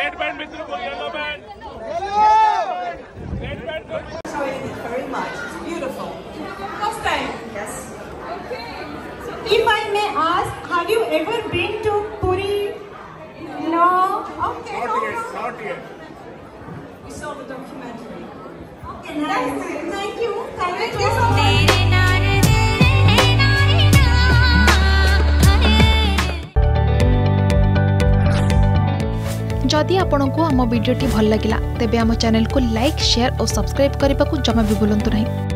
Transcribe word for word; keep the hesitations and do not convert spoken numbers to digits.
Red band मित्रों को yellow band red band very much. It's beautiful. First time. Yes. Okay. So if I may ask, have you ever been to Puri? No. Okay. not no, yet no. not yet We saw the documentary. Okay, nice. Thank you. Thank you so much. जदि आपंक आम भिडी भल लगा तेब आम channel को like share और subscribe करने को जमा भी भूलु नहीं।